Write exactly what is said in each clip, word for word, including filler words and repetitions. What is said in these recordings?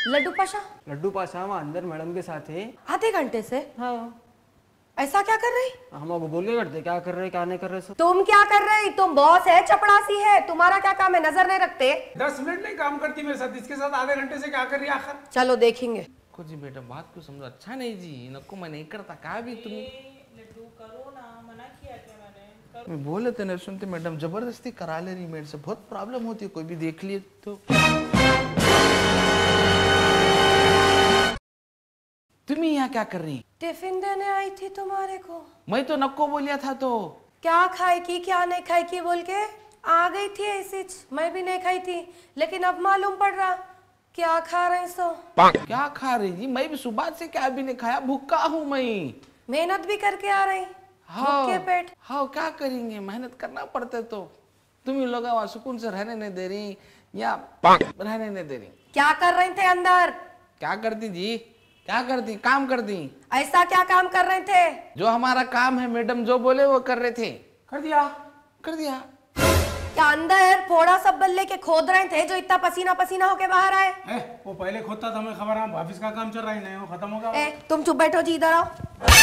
लड्डू पाशा लड्डू पाशा वहाँ अंदर मैडम के साथ है आधे घंटे से। हाँ ऐसा क्या कर रही? हम आपको बोल के करते क्या कर रहे क्या नहीं कर रहे सब। तुम क्या कर रही? तुम बॉस है, चपड़ासी है, तुम्हारा क्या काम है? नजर नहीं रखते? दस मिनट नहीं काम करती मेरे साथ, इसके साथ आधे घंटे से क्या कर रही है आखिर? चलो देखेंगे। को जी मैडम बात को समझो, अच्छा नहीं जी, नको मैं नहीं करता क्या भी तुम लड्डू करो ना, मना किया क्या मैंने? मैं बोले थे नहीं सुनते मैडम, जबरदस्ती करा ले रही मेरे से, बहुत प्रॉब्लम होती है, कोई भी देख लिए तो। तुम यहाँ क्या कर रही? टिफिन देने आई थी तुम्हारे को। मैं तो नको बोलिया था तो। क्या खाई की क्या नहीं खाई की बोल के आ गई थी ऐसी। मैं भी नहीं खाई थी, लेकिन अब मालूम पड़ रहा क्या खा रहे सो। क्या खा रही जी? मैं भी सुबह से क्या भी नहीं खाया, भूखा हूँ मैं। मेहनत भी करके आ रही, भूखे पेट। हाँ क्या करेंगे, मेहनत करना पड़ता है तो। तुम ही लोग वहाँ सुकून से रहने नहीं दे रही या रहने नहीं दे रही। क्या कर रहे थे अंदर? क्या करती जी? क्या करती? काम करती। ऐसा क्या काम कर रहे थे? जो हमारा काम है मैडम, जो बोले वो कर रहे थे। कर दिया कर दिया। क्या अंदर फोड़ा सब बल्ले के खोद रहे थे जो इतना पसीना पसीना होके बाहर आए? ए, वो पहले खोदता था, हमें खबर है, ऑफिस का काम चल रहा है, नहीं वो खत्म होगा। ए, तुम चुप बैठो जी, इधर आओ।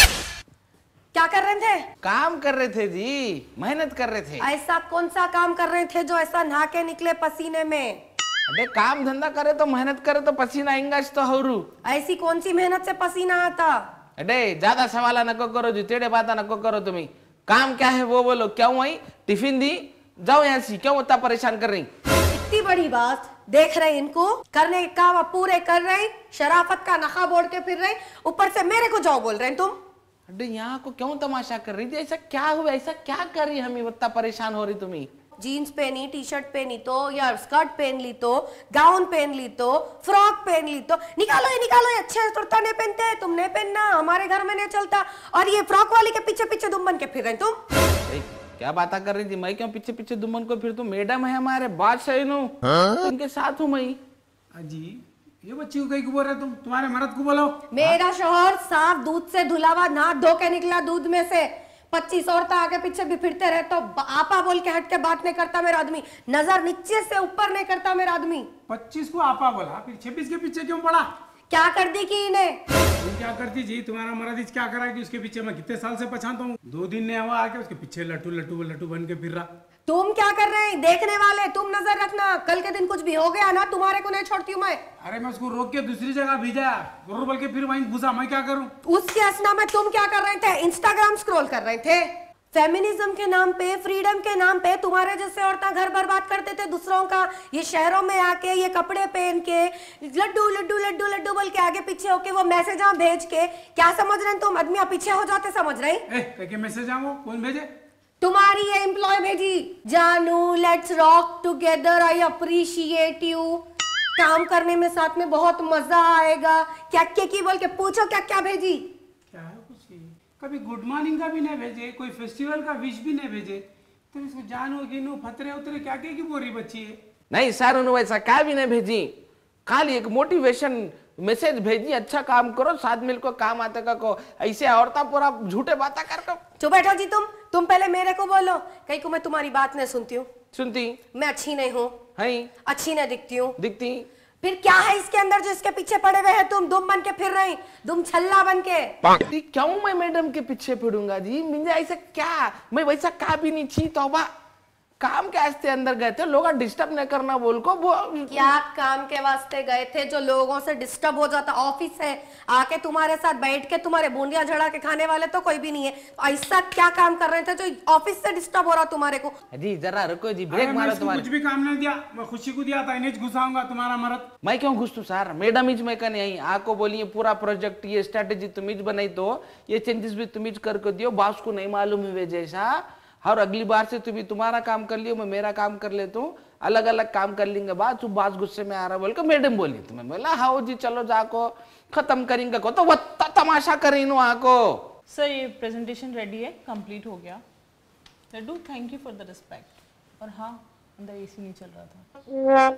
क्या कर रहे थे? काम कर रहे थे जी, मेहनत कर रहे थे। ऐसा कौन सा काम कर रहे थे जो ऐसा नहा के निकले पसीने में? अबे काम धंधा करे तो मेहनत करे तो पसीना आएगा तो हरू। ऐसी कौन सी मेहनत से पसीना आता? अरे ज्यादा सवाल नको करो जी, टेढ़े बातें नको करो तुम्हें। काम क्या है वो बोलो। क्यों आई? टिफिन दी, जाओ यहाँ से, क्यों उतना परेशान कर रही? इतनी बड़ी बात देख रहे इनको, करने के काम पूरे कर रहे, शराफत का नखा बोल के फिर रहे, ऊपर से मेरे को जाओ बोल रहे हैं तुम। अरे यहाँ को क्यों तमाशा कर रही थी? ऐसा क्या हुआ? ऐसा क्या कर रही हमें इतना परेशान हो रही तुम्हें? जीन्स पहनी, टी शर्ट पहनी तो, या स्कर्ट पहन ली तो, गाउन पहन ली तो, फ्रॉक पहन ली तो, निकालो ये निकालो ये, अच्छे कुर्ता नहीं पहनते, तुम नहीं पहनना, हमारे घर में नहीं चलता। और ये फ्रॉक वाली के पीछे पीछे दुम बन के फिर रहे तुम। क्या बात कर रही थी? मैं क्यों पीछे पीछे दुम्बन को फिर? तुम मैडम है हमारे बादशाह नु, उनके साथ हूँ मैं। अजी ये बच्ची को कहीं बोल रहे तुम? तुम्हारे मर्द को बोलो। मेरा शोहर साफ दूध से धुलावा नहा धो के निकला दूध में से। पच्चीस औरतें आगे पीछे भी फिरते रहे तो आपा बोल के हट के बात नहीं करता मेरा आदमी, नजर नीचे से ऊपर नहीं करता मेरा आदमी। पच्चीस को आपा बोला, फिर छब्बीस के पीछे क्यों पड़ा? क्या कर दी कि इन्हें? तुम क्या करती जी? तुम्हारा मर्द क्या करा कि उसके पीछे मैं कितने साल से पछानता हूँ, दो दिन ने हुआ आके उसके पीछे लट्टू लट्टू लट्टू बन के फिर रहा। तुम क्या कर रहे हैं? देखने वाले तुम नजर रखना, कल के दिन कुछ भी हो गया ना तुम्हारे को नहीं छोड़ती हूँ मैं। अरे मैं उसको रोक के दूसरी जगह भेजा, गुरु बोल के फिर वहीं घुसा, मैं क्या करूँ? उसके असना में तुम क्या कर रहे थे? इंस्टाग्राम स्क्रॉल कर रहे थे। फेमिनिज्म के नाम पे, फ्रीडम के नाम पे तुम्हारे जैसे औरतें घर बर्बाद करते थे दूसरों का। ये शहरों में आके ये कपड़े पहन के लड्डू लड्डू लड्डू लड्डू बोल के आगे पीछे होके वो मैसेज भेज के क्या समझ रहे हैं तुम? आदमी पीछे हो जाते समझ रहे हैं? क्या मैसेज आओ? कौन भेजे? तुम्हारी ये एम्प्लॉय भेजी, जानू let's rock together, I appreciate you, काम करने में साथ में बहुत मजा आएगा, क्या क्या की बोल के पूछो क्या क्या भेजी। क्या है कुछ? कभी गुड मॉर्निंग का भी नहीं भेजे, कोई फेस्टिवल का विश भी नहीं भेजे, तो इसको जानू गिनू फतरे उतरे क्या क्या की बोरी बच्ची है। नहीं सर, उन्होंने वैसा क्या भी नहीं भेजी, खाली एक मोटिवेशन मैसेज भेजी, अच्छा काम करो साथ मिलकर काम आते का को। ऐसे औरता पूरा झूठे बातें कर को। चुप बैठो जी तुम तुम पहले मेरे को बोलो, कहीं को मैं तुम्हारी बात नहीं सुनती हूँ। सुनती? मैं अच्छी नहीं हूँ? है। अच्छी नहीं दिखती हूँ? दिखती। फिर क्या है इसके अंदर जो इसके पीछे पड़े हुए हैं तुम? दुम बन के फिर रही, दुम छल्ला बन के। क्यों मैं मैडम के पीछे फिरूंगा जी? मुझे ऐसा क्या, मैं वैसा का भी नहीं छी। तौबा, काम के वास्ते अंदर गए थे, लोग डिस्टर्ब नहीं करना बोल को। क्या काम के वास्ते गए थे जो लोगों से डिस्टर्ब हो जाता? ऑफिस है, आके तुम्हारे साथ बैठ के तुम्हारे बूंदियां झड़ा के खाने वाले तो कोई भी नहीं है, तो ऐसा क्या काम कर रहे थे जो ऑफिस से डिस्टर्ब हो रहा तुम्हारे को? जी जरा रुको जी, ब्रेक मारो। तुम्हारे कुछ भी काम नहीं दिया, मैं खुशी को दिया था, इन्हें घुसाऊंगा तुम्हारा मर्द। मैं क्यों घुसू सर? मैडम ही मैं कहने आई, आपको बोलिए पूरा प्रोजेक्ट ये स्ट्रेटेजी तुम्हें बनाई, तो ये चेंजेस भी तुम्हें करके दियो, बॉस को नहीं मालूम हुए जैसा। और अगली बार से तुम्हें तुम्हारा काम कर लियो, मैं मेरा काम कर लेता हूँ, अलग अलग काम कर लेंगे। बात तू बात गुस्से में आ रहा बोल के मैडम बोली, तुम्हें बोला हाँ जी चलो जाको खत्म करेंगे को, तो वो तमाशा करें आको। सर ये प्रेजेंटेशन रेडी है, कंप्लीट हो गया। लड्डू thank you for the respect. और हाँ अंदर एसी नहीं चल रहा था।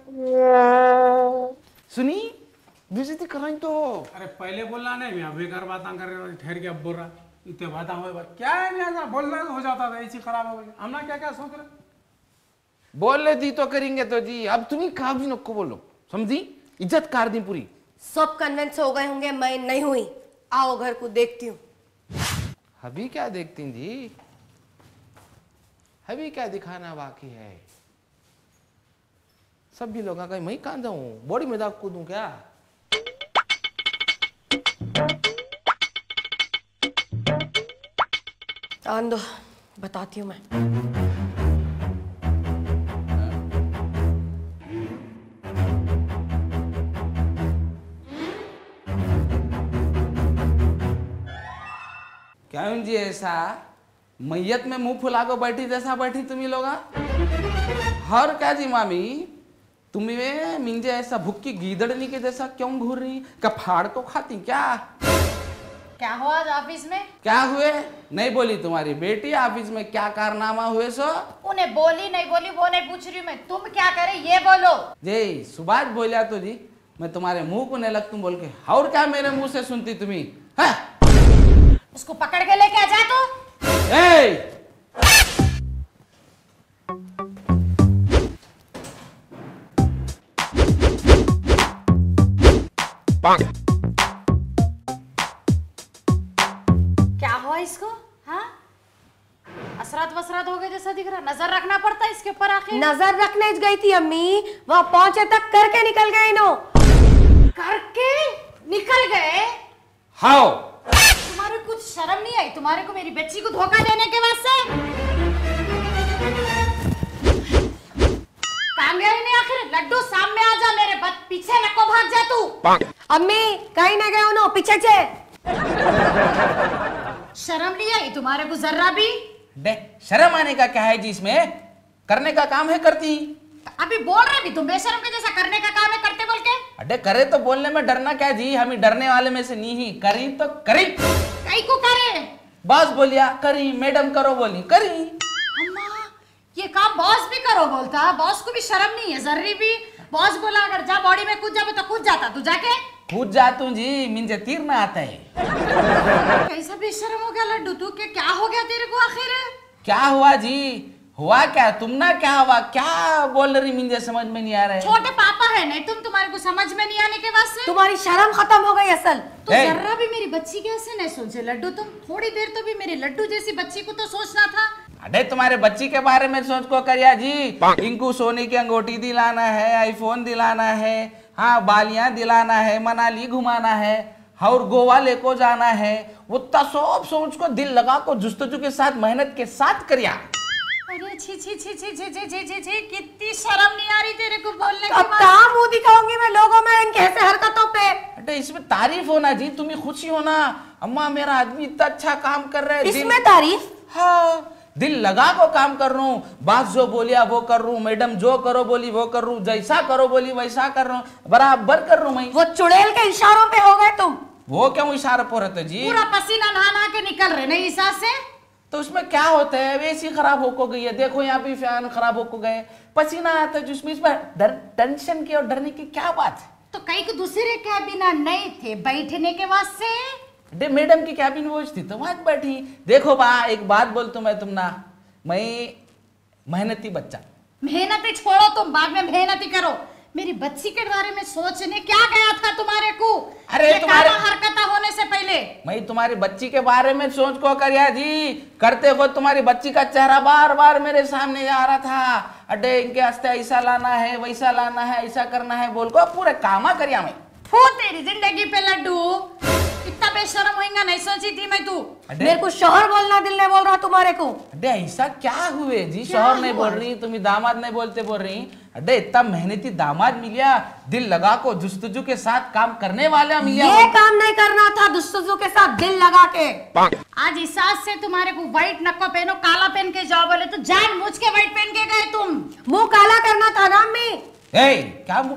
सुनी बेइज्जती कर रही तो। अरे पहले बोलना नहीं, मैं बेकार बातें कर रहे, ठहर के अब बोल रहा, इतने बात हुए बात क्या है, नहीं ऐसा बोल रहा हो जाता था, ऐसी खराब हो गई। हम ना क्या क्या सोच रहे, बोल ले दी तो करेंगे तो जी। अब तुम्हें कहा भी नको बोलो, समझी? इज्जत कर दी पूरी। सब कन्विंस हो गए होंगे, मैं नहीं हुई। आओ घर को देखती हूँ। अभी क्या देखती जी, अभी क्या दिखाना बाकी है? सभी लोग कहीं मैं कहाँ जाऊं, बॉडी में दाग कूदूं क्या? आन दो, बताती हूँ मैं। क्या जी ऐसा मैयत में मुंह फुला को बैठी जैसा बैठी तुम्ही लोग? हर क्या जी मामी, तुम्हें मिंजे ऐसा भुक्की गीदड़नी के जैसा क्यों घूर रही? क्या फाड़ तो खाती क्या? क्या हुआ आज ऑफिस में? क्या हुए? नहीं बोली तुम्हारी बेटी ऑफिस में क्या कारनामा हुए सो? उन्हें बोली नहीं बोली वो नहीं पूछ रही मैं, तुम क्या करे ये बोलो। जी सुभाष बोलिया तो जी मैं तुम्हारे मुंह को नहीं लग तुम बोल के, और क्या मेरे मुंह से सुनती तुम्ही? उसको पकड़ के लेके आ जा तू। ए! क्या हुआ इसको? हाँ असरात वसरात हो गए जैसा दिख रहा, नजर रखना पड़ता है इसके ऊपर आखिर। नजर रखने गई थी अम्मी, वहां पहुंचे तक करके निकल गए नो। करके निकल गए? हाउ? तुम्हारे कुछ शर्म नहीं आई तुम्हारे को मेरी बच्ची को धोखा देने के वास्ते? काम गया नहीं आखिर? लड्डू सामने आ जा, मेरे बच पीछे नको भाग जा तू। अम्मी कहीं ना गए नो, पीछे से। शर्म नहीं आई तुम्हारे को जर्रा भी? बे शर्म आने का क्या है जी, इसमें करने का काम है करती। अभी बोल रहे भी तुम बेशर्म के जैसा, करने का काम है करते बोल के। अरे करे तो बोलने में डरना क्या जी, हम डरने वाले में से नहीं ही, करी तो करी। कई को करे? बॉस बोलिया करी, मैडम करो बोली करी। अम्मा ये काम बॉस भी करो बोलता, बॉस को भी शर्म नहीं है जर्री भी? बॉस बोला अगर जा बॉडी में कूद जावे तो कूद जाता, तू जाके कूद जातू जी, मिंजे तीर ना आता है। कैसा बेशर्म हो गया लड्डू तू, के क्या हो गया तेरे को आखिर? क्या हुआ जी? हुआ क्या? तुम ना क्या हुआ, क्या बोल रही मुझे समझ में नहीं आ रहा है। छोटे पापा है नहीं तुम, तुम्हारे को समझ में नहीं आने के वास्ते तुम्हारी शर्म खत्म हो गई असल। तो जर्रा भी मेरी बच्ची कैसे नहीं सोचे लड्डू, तुम थोड़ी देर तो भी मेरी लड्डू जैसी बच्ची को तो सोचना था। अरे तुम्हारे बच्ची के बारे में सोच को करिया जी, इनको सोने की अंगूठी दिलाना है, आईफोन दिलाना है, हाँ बालियां दिलाना है, मनाली घुमाना है और गोवा लेको जाना है, वो सब सोच को दिल लगा को जुस्तजू के साथ मेहनत के साथ करिया। अरे छी छी छी छी छी छी छी छी छी कितनी शर्म नहीं आ रही तेरे को बोलने अब कहाँ मुंह दिखाऊंगी मैं लोगों में इनके ऐसे हरकतों पे? अरे इसमें तारीफ होना जी, तुम्हें खुशी होना, अम्मा मेरा आदमी इतना अच्छा काम कर रहा है। इसमें तारीफ? हाँ दिल लगा को काम कर रहा हूँ, बात जो बोलिया वो कर रहा हूँ, मैडम जो करो बोली वो कर रहा हूँ, जैसा करो बोली वैसा कर रहा हूँ, बराबर कर रहा हूँ मैं। वो चुड़ैल के इशारों पे हो गए तुम। वो क्यों इशारा पर रहते जी? पूरा पसीना नहा नहा के निकल रहे नहीं इस से। तो उसमें क्या होता है, वैसी खराब होको गई है, देखो यहाँ पे फैन खराब होको गए, पसीना आता है जिसमें, इसमें डर टेंशन की और डरने की क्या बात है? तो कई को दूसरे कैबिन नहीं थे बैठने के वास्ते? डे मैडम की कैबिन वो थी तो वहां बैठी। देखो बा एक बात बोल तो मैं तुम ना, मैं मेहनती बच्चा। मेहनती छोड़ो तुम, बाद में मेहनती करो। मेरी बच्ची के बारे में सोचने क्या गया था तुम्हारे को? अरे तुम्हारे हरकत होने से पहले मैं तुम्हारी बच्ची के बारे में सोच को करिया जी, करते हो तुम्हारी बच्ची का चेहरा बार बार मेरे सामने आ रहा था। अड्डे इनके हस्ते ऐसा लाना है, वैसा लाना है, ऐसा करना है बोल को पूरे कामा करिया मैं। फू तेरी जिंदगी पे लड्डू, इतना बेशर्म होएगा नहीं सोची थी मैं तू। मेरे को शोहर बोलना दिल नहीं बोल रहा तुम्हारे को। अड्डे ऐसा क्या हुए जी, शोहर नहीं बोल रही, तुम्हें दामाद नहीं बोलते बोल रही। अड्डे इतना मेहनती दामाद मिलिया, दिल लगा को जुस्तजू के साथ काम करने वाला मिलिया। ये काम नहीं करना था जुस्तजू के साथ दिल लगा के। आज इस साथ से तुम्हारे को व्हाइट नक्को पहनो, काला पहन के जाओ बोले तो जान मुझ के व्हाइट पहन के गए तुम। मुंह काला करना था ना अम्मी। ए क्या मुंह?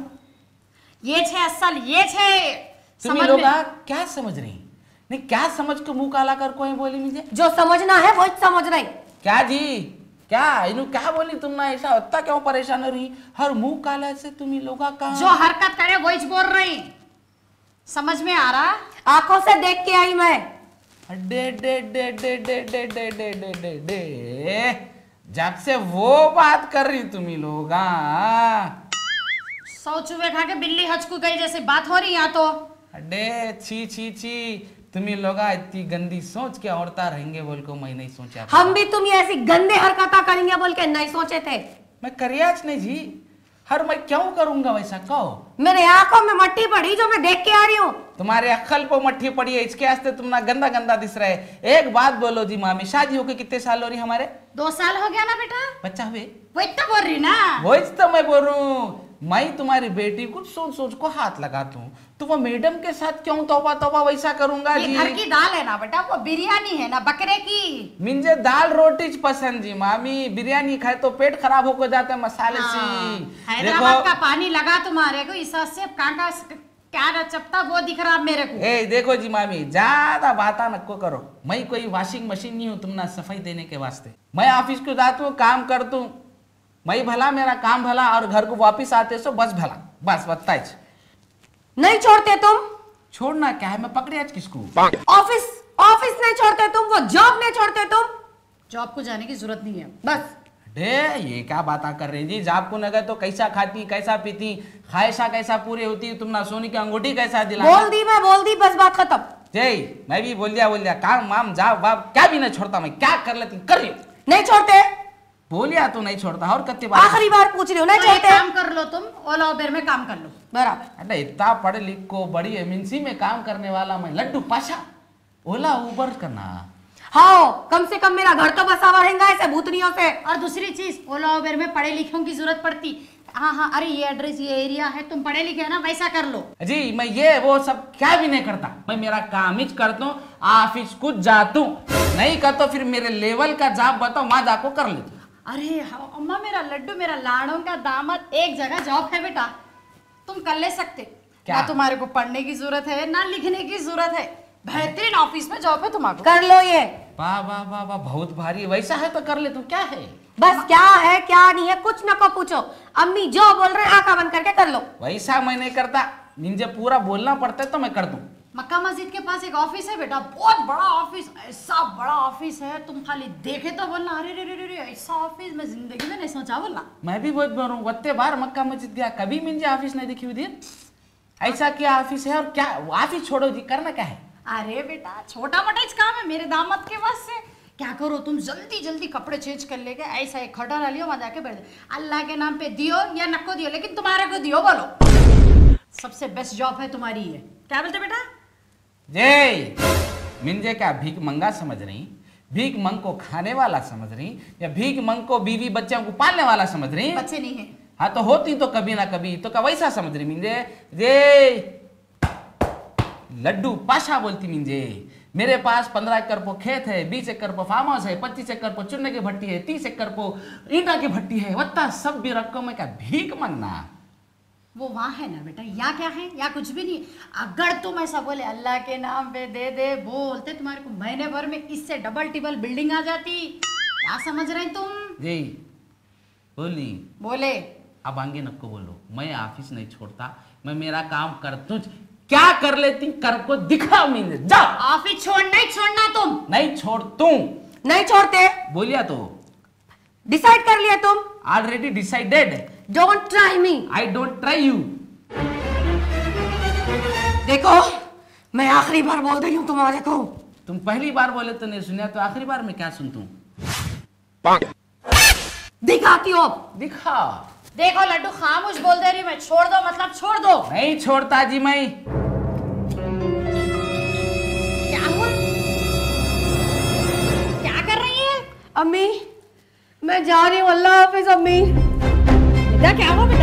ये छे असल, ये छे तुम्हें लोग क्या समझ रही? नहीं क्या समझ के मुंह काला कर कोई बोली मुझे? जो समझना है वो समझ रही। क्या जी क्या इन्हू क्या बोली तुम ना, ऐसा होता क्यों परेशान हो रही? हर मुंह काला से तुम्ही लोग का जो हरकत करे वही बोल रही, समझ में आ रहा? आंखों से देख के आई मैं। Day day day day day day day day day day day जब से वो बात कर रही तुम्ही लोग सौ चूहे खा के बिल्ली हचकू गई जैसी बात हो रही यहाँ तो। अरे छी छी छी, तुम्ही लोग इतनी गंदी सोच के औरता रहेंगे बोल को मैं नहीं सोचा। हम भी तुम ये ऐसी गंदे हरकता करेंगे बोल के नहीं सोचे थे। मैं करियाच नहीं जी, हर मैं क्यों करूंगा वैसा, कहो। मेरे आंखों में मट्टी पड़ी जो मैं देख के आ रही हूँ। तुम्हारे अक्ल पे मट्टी पड़ी है, इसके वास्ते तुम ना गंदा गंदा दिस रहे। एक बात बोलो जी मामी, शादी होके कितने साल हो रही हमारे? दो साल हो गया ना बेटा। बच्चा हुए? वो इतना बोल रही ना। वही तो मैं बोल रहा हूँ, मैं तुम्हारी बेटी को सोच सोच को हाथ लगाता हूँ, तो वो मैडम के साथ क्यों तौबा तौबा वैसा करूंगा ये जी? घर की दाल है ना बेटा, वो बिरयानी है ना बकरे की। मुझे दाल रोटी पसंद जी मामी, बिरयानी खाए तो पेट खराब होकर जाता है मसाले हाँ, से। हैदराबाद का पानी लगा तुम्हारे को, इस से काका क्या नचपता वो दिख रहा मेरे को। ए देखो जी मामी, ज्यादा बाता नको करो। मैं कोई वॉशिंग मशीन नहीं हूँ तुम ना सफाई देने के वास्ते। मैं ऑफिस को जाता हूँ, काम करता हूँ, मैं भला मेरा काम भला, और घर को वापिस आते सो बस भला, बस बताइए। नहीं छोड़ते तुम? छोड़ना क्या है, मैं पकड़े आज किसको? ऑफिस ऑफिस नहीं छोड़ते तुम, वो जॉब नहीं छोड़ते तुम। जॉब को जाने की जरूरत नहीं है बस। डे ये क्या बात कर रही जी? जॉब को नगर तो कैसा खाती, कैसा पीती, ख्वाहिशा कैसा पूरी होती, तुम ना सोनी की अंगूठी कैसा दिला। बोल दी मैं, बोल दी, बस बात खत्म। जय मैं भी बोल दिया बोल दिया, काम वाम जॉब वाब क्या भी नहीं छोड़ता मैं, क्या कर लेती कर रही। नहीं छोड़ते बोलिया तो नहीं छोड़ता, और कत्ते बार आखिरी बार पूछ रही हो। नहीं तो एक छोड़ते? काम कर लो तुम, ओला उबेर में काम कर लो। बराबर। अरे इतना पढ़ लिख को बड़ी एमएनसी में काम करने वाला मैं, लड्डू पाशा, ओला उबर करना। हाँ, कम से कम मेरा घर तो बसा हुआ रहेगा ऐसे भूतनियों से। और दूसरी चीज, ओला उबेर में पढ़े लिखों की जरूरत पड़ती। हाँ हाँ, अरे ये एड्रेस ये एरिया है, तुम पढ़े लिखे है ना, वैसा कर लो। जी मैं ये वो सब क्या भी नहीं करता, मैं मेरा काम ही करता हूँ, ऑफिस कुछ जाता हूँ, नहीं कर तो फिर मेरे लेवल का जॉब बताओ, वहां जाकर कर लेती। अरे हाँ, अम्मा मेरा लड्डू, मेरा लाड़ों का दामाद, एक जगह जॉब है बेटा, तुम कर ले सकते। क्या? ना तुम्हारे को पढ़ने की जरूरत है ना लिखने की जरूरत है, बेहतरीन ऑफिस में जॉब है तुम्हारे। कर लो ये। वाह वाह वाह वाह, बहुत भारी, वैसा है तो कर ले, तू क्या है? बस क्या है क्या नहीं है कुछ न को पूछो, अम्मी जो बोल रहे हैं आंखा बंद करके कर लो। वैसा मैं नहीं करता, मुझे पूरा बोलना पड़ता है तो मैं कर दूं। मक्का मस्जिद के पास एक ऑफिस है बेटा, बहुत बड़ा ऑफिस, ऐसा बड़ा ऑफिस है, तुम खाली देखे तो बोलना अरे रे रे रे ऐसा ऑफिस मैं जिंदगी में नहीं सोचा बोलना। मैं भी बहुत बोल रहा हूँ, वत्ते बार मक्का मस्जिद गया, कभी मुझे ऑफिस नहीं दिखी हुई। ऐसा क्या ऑफिस है, और क्या ऑफिस छोड़ो जी, करना क्या है? अरे बेटा छोटा मोटा इस काम है मेरे दामाद के पास से, क्या करो तुम जल्दी जल्दी कपड़े चेंज कर लेके ऐसा एक खड़ा डालियो, वहां जाके बैठ जाओ, अल्लाह के नाम पे दियो या नको दियो, लेकिन तुम्हारे को दियो बोलो। सबसे बेस्ट जॉब है तुम्हारी ये। क्या बोलते बेटा? जय मिंजे क्या भीख मंगा समझ रही, भीख मंग को खाने वाला समझ रही, या भीख मंग को बीवी बच्चों को पालने वाला समझ रही? बच्चे नहीं है। हाँ तो होती तो कभी ना कभी, तो क्या वैसा समझ रही मिंजे? जे लड्डू पाशा बोलती मिंजे, मेरे पास पंद्रह एकड़ पर खेत है, बीस एकड़ पर फार्म हाउस है, पच्चीस एकड़ पर चुनने की भट्टी है, तीस एकड़ पर ईंटा की भट्टी है, वत्ता सब भी रखो मैं क्या भीख मांगना? वो वहां है ना बेटा, यहाँ क्या है, यहाँ कुछ भी नहीं। अगर तुम ऐसा बोले अल्लाह के नाम पे दे दे बोलते, तुम्हारे को महीने भर में इससे डबल टिबल बिल्डिंग आ जाती। क्या समझ रहे तुम? जी बोली बोले अब आगे नको बोलो, मैं ऑफिस नहीं छोड़ता, मैं मेरा काम करता हूँ। क्या कर लेती कर को दिखा मुझे, जा। ऑफिस छोड़ना ही छोड़ना तुम? नहीं छोड़ तू। नहीं छोड़ते? बोलिया तो डिसाइड कर लिया तुम? Already decided. Don't try me. I don't try you. देखो मैं आखिरी बार बोल रही हूँ तुम्हारे को। तुम पहली बार बोले तो नहीं सुना, तो आखिरी बार में क्या सुनता हूँ? दिखाती हो? दिखा। देखो लड्डू खामोश बोल दे रही मैं, छोड़ दो मतलब छोड़ दो। नहीं छोड़ता जी मैं। क्या हुआ? क्या कर रही है? अम्मी मैं जा रही हूँ, अल्लाह हाफिज अम्मी। बेटा क्या हुआ?